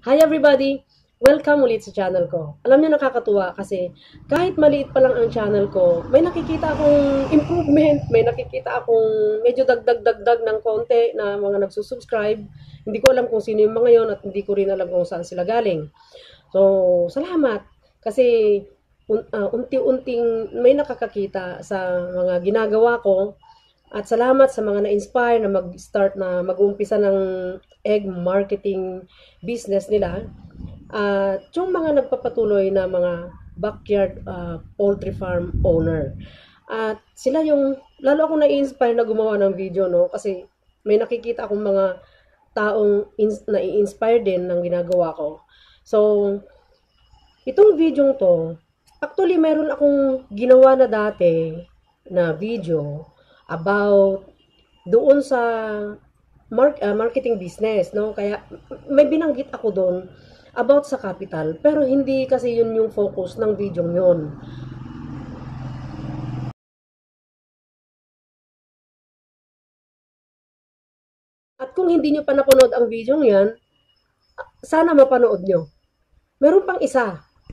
Hi everybody! Welcome ulit sa channel ko. Alam niyo nakakatuwa kasi kahit maliit pa lang ang channel ko, may nakikita akong improvement, may nakikita akong medyo dagdag-dagdag ng konti na mga nagsusubscribe. Hindi ko alam kung sino yung mga yon at hindi ko rin alam kung saan sila galing. So, salamat kasi unti-unting may nakakakita sa mga ginagawa ko at salamat sa mga na-inspire na mag-start na mag-umpisa ng egg marketing business nila. At yung mga nagpapatuloy na mga backyard poultry farm owner. At sila yung, lalo akong na-inspire na gumawa ng video, no? Kasi may nakikita akong mga taong na-inspire din ng ginagawa ko. So, itong video to, actually meron akong ginawa na dati na video about doon sa marketing business, no? Kaya may binanggit ako doon about sa capital, pero hindi kasi yun yung focus ng video yun. At kung hindi nyo pa napanood ang video yan, sana mapanood nyo. Meron pang isa.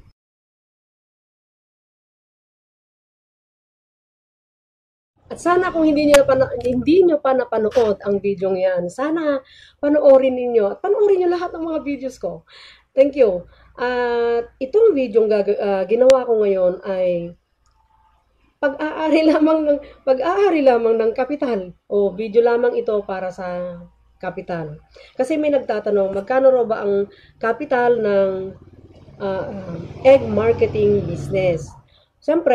At sana kung hindi niyo pa napanood ang video yan, sana panoorin niyo at panoorin niyo lahat ng mga videos ko. Thank you. At itong video ginawa ko ngayon ay pag-aari lamang ng kapital o video lamang ito para sa kapital. Kasi may nagtatanong, magkano raw ba ang kapital ng egg marketing business? Siyempre,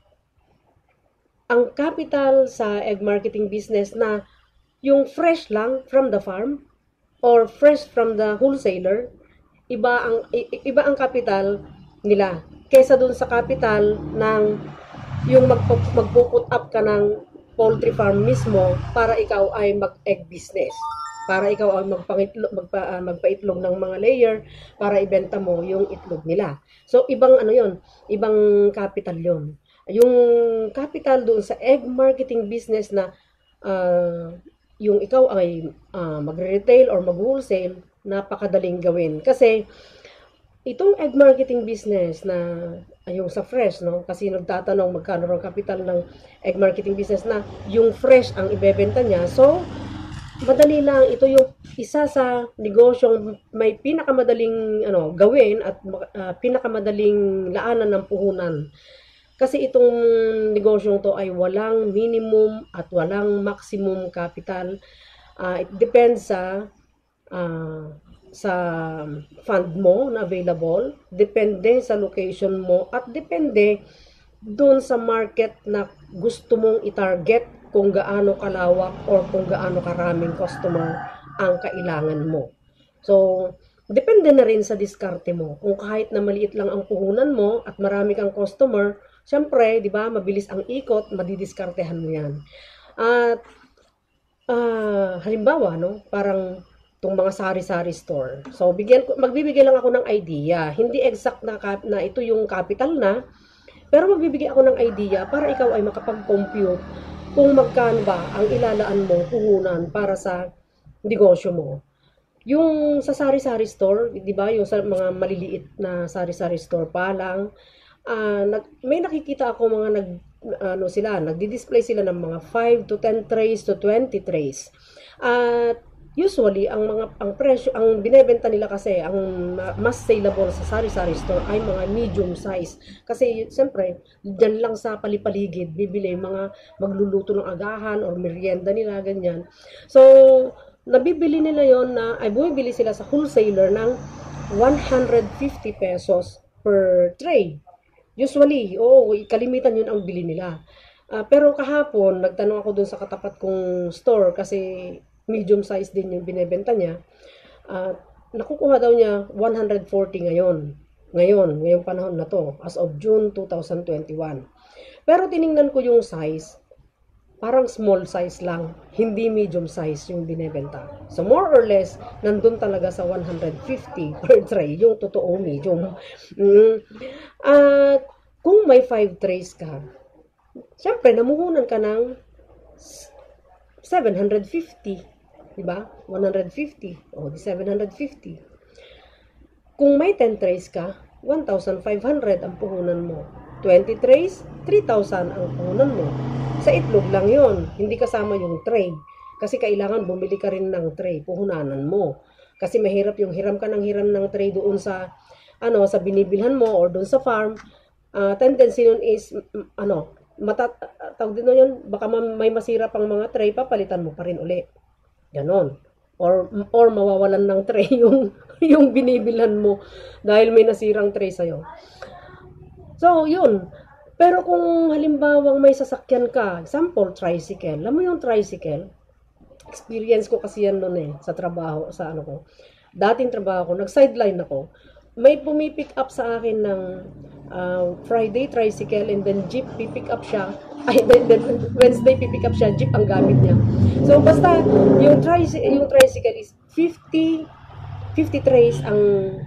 ang capital sa egg marketing business na yung fresh lang from the farm or fresh from the wholesaler, iba ang capital nila kaysa dun sa capital ng yung magpuput up ka ng poultry farm mismo para ikaw ay mag-egg business. Para ikaw ay magpaitlog ng mga layer para ibenta mo yung itlog nila. So, ibang ano yon, ibang capital yon. Yung capital doon sa egg marketing business na yung ikaw ay magre-retail or mag-wholesale, napakadaling gawin. Kasi itong egg marketing business na yung sa fresh, no? Kasi nagtatanong magkano raw capital ng egg marketing business na yung fresh ang ibebenta niya. So, madali lang. Ito yung isa sa negosyong may pinakamadaling gawin at pinakamadaling laanan ng puhunan. Kasi itong negosyong to ay walang minimum at walang maximum capital. It depends sa fund mo na available, depende sa location mo, at depende doon sa market na gusto mong i-target kung gaano kalawak or kung gaano karaming customer ang kailangan mo. So, depende na rin sa diskarte mo. Kung kahit na maliit lang ang puhunan mo at marami kang customer, syempre, di ba, mabilis ang ikot, madidiskartehan mo yan. At halimbawa, no, parang itong mga sari-sari store. So, magbibigay lang ako ng idea. Hindi exact na ito yung capital na, pero magbibigay ako ng idea para ikaw ay makapag-compute kung magkano ba ang ilalaan mo puhunan para sa negosyo mo. Yung sa sari-sari store, 'di ba, yung sa mga maliliit na sari-sari store pa lang, may nakikita ako mga nagdi-display sila ng mga 5 to 10 trays to 20 trays. At usually ang presyo, ang binebenta nila kasi ang mas saleable sa sari-sari store ay mga medium size. Kasi siyempre, diyan lang sa palipaligid bibili mga magluluto ng agahan or merienda nila ganyan. So, nabibili nila yon na ay bumibili sila sa wholesaler ng 150 pesos per tray. Usually, kalimitan yun ang bili nila. Pero kahapon, nagtanong ako dun sa katapat kong store kasi medium size din yung binebenta niya. Nakukuha daw niya 140 ngayon. Ngayong panahon na to, as of June 2021. Pero tiningnan ko yung size, parang small size lang, hindi medium size yung binebenta. So more or less, nandun talaga sa 150 per tray, yung totoong medium. At kung may 5 trays ka, syempre namuhunan ka ng 750, diba? 150, o di 750. Kung may 10 trays ka, 1,500 ang puhunan mo. 20 trays, 3,000 ang puhunan mo. Sa itlog lang yon, hindi kasama yung tray. Kasi kailangan bumili ka rin ng tray, puhunanan mo. Kasi mahirap yung hiram ka ng hiram ng tray doon sa sa binibilhan mo or doon sa farm. Tendency nun is tawag din yun, baka may masira pang mga tray, papalitan mo pa rin uli. Ganon. Or mawawalan ng tray yung binibilhan mo dahil may nasirang tray sa'yo. So, yun. Pero kung halimbawang may sasakyan ka, example, tricycle. Alam mo yung tricycle? Experience ko kasi yan noon sa trabaho, sa ko. Dating trabaho ko, nag-sideline ako. May pumipick up sa akin ng Friday tricycle and then jeep pipick up siya. Then Wednesday pipick up siya, jeep ang gamit niya. So basta yung tricycle is 50 trays ang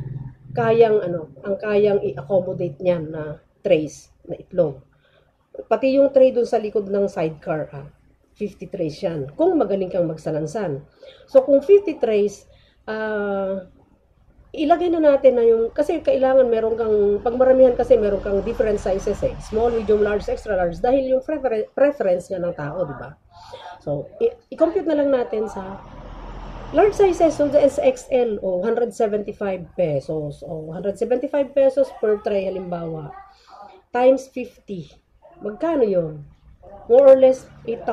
kayang i-accommodate niyan na trays na itlog. Pati yung tray dun sa likod ng sidecar, 50 trays yan. Kung magaling kang magsalansan. So kung 50 trays, ilagay na natin na yung, kasi kailangan meron kang, pag maramihan kasi meron kang different sizes small, medium, large, extra large, dahil yung preference nga ng tao, di ba? So, i-compute na lang natin sa large sizes, so the SXL, 175 pesos, 175 pesos per tray, halimbawa, times 50, magkano yun? More or less,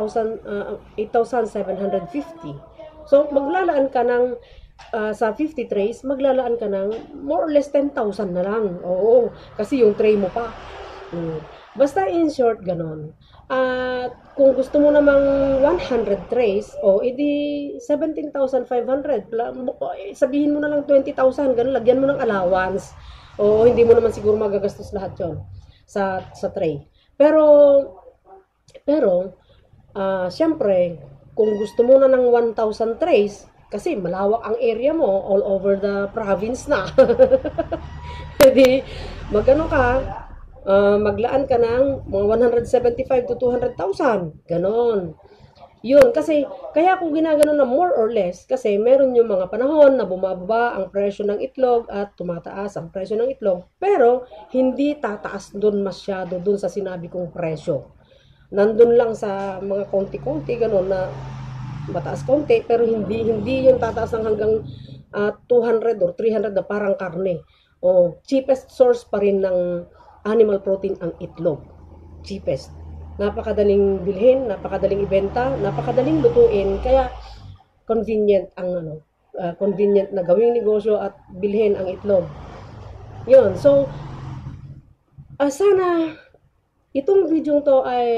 8,750. So, maglalaan ka ng sa 50 trays, maglalaan ka ng more or less 10,000 na lang. Oo, kasi yung tray mo pa. Basta in short, ganon. At kung gusto mo namang 100 trays, edi 17,500. Sabihin mo na lang 20,000, ganon, lagyan mo ng allowance. Hindi mo naman siguro magagastos lahat yon sa tray. Pero, syempre, kung gusto mo na ng 1,000 trays, kasi malawak ang area mo, all over the province na. Jadi, maglaan ka ng mga 175 to 200,000. Ganon. Yun, kasi, kaya kung ginaganon na more or less, kasi meron yung mga panahon na bumababa ang presyo ng itlog at tumataas ang presyo ng itlog, pero hindi tataas dun masyado dun sa sinabi kong presyo. Nandun lang sa mga konti-konti, ganon na mataas konti, pero hindi yung tataas ng hanggang 200 or 300 na parang karne. Cheapest source pa rin ng animal protein ang itlog. Cheapest. Napakadaling bilhin, napakadaling ibenta, napakadaling lutuin, kaya convenient convenient na gawing negosyo at bilhin ang itlog. Yun. So, sana itong video to ay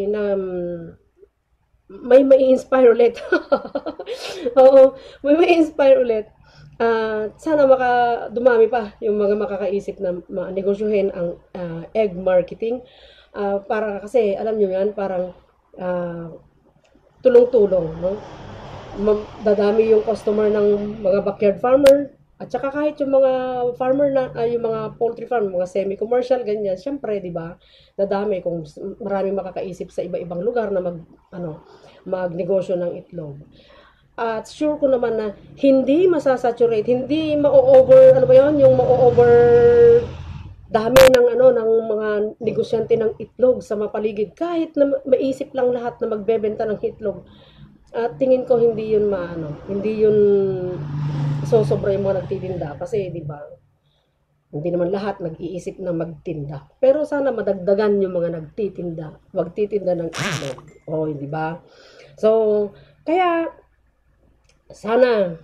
may inspire ulit. Oo, may inspire ulit. Sana dumami pa yung mga makakaisip na negosyohin ang egg marketing. Para kasi, alam nyo yan, parang tulong-tulong. No? Dadami yung customer ng mga backyard farmer. At saka kahit yung mga farmer yung mga poultry farm, mga semi-commercial, ganyan, syempre, di ba, dadami kung maraming makakaisip sa iba-ibang lugar na magnegosyo ng itlog. At sure ko naman na hindi masasaturate, hindi ma-over, yung ma-over dami ng mga negosyante ng itlog sa mapaligid. Kahit na maisip lang lahat na magbebenta ng itlog. At tingin ko hindi yun hindi yun sobra yung mga nagtitinda. Kasi, di ba, hindi naman lahat nag-iisip na magtinda. Pero sana madagdagan yung mga magtitinda ng itlog. Di ba? So, kaya, sana,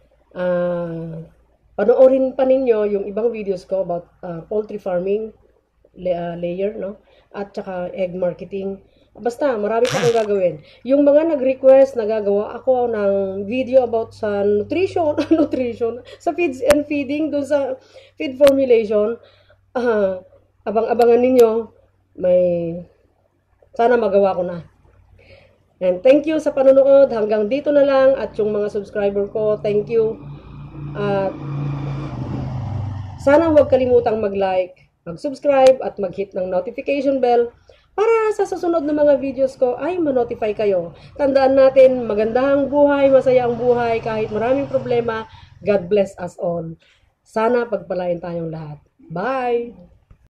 panoorin pa ninyo yung ibang videos ko about poultry farming, layer, no? At saka egg marketing. Basta, marami pa akong gagawin. Yung mga nag-request, nagagawa ako ng video about sa nutrition, sa feeds and feeding, dun sa feed formulation. Abang-abangan ninyo, sana magawa ko na. And thank you sa panonood. Hanggang dito na lang. At yung mga subscriber ko, thank you. At sana huwag kalimutang mag-like, mag-subscribe, at mag-hit ng notification bell para sa susunod na mga videos ko ay ma-notify kayo. Tandaan natin, magandang buhay, masaya ang buhay, kahit maraming problema. God bless us all. Sana pagpalain tayong lahat. Bye!